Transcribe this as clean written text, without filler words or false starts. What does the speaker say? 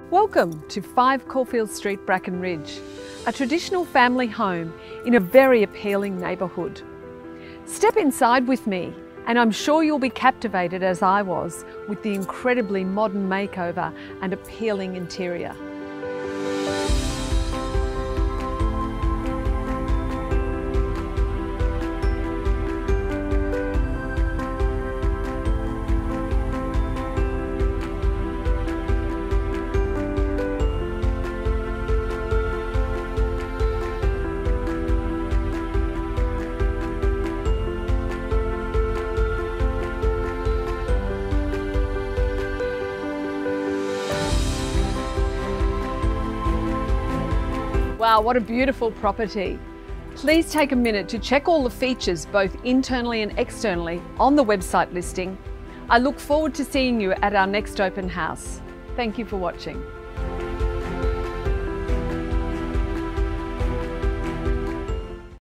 Welcome to 5 Caulfield Street, Bracken Ridge, a traditional family home in a very appealing neighbourhood. Step inside with me and I'm sure you'll be captivated as I was with the incredibly modern makeover and appealing interior. Wow, what a beautiful property. Please take a minute to check all the features both internally and externally on the website listing. I look forward to seeing you at our next open house. Thank you for watching.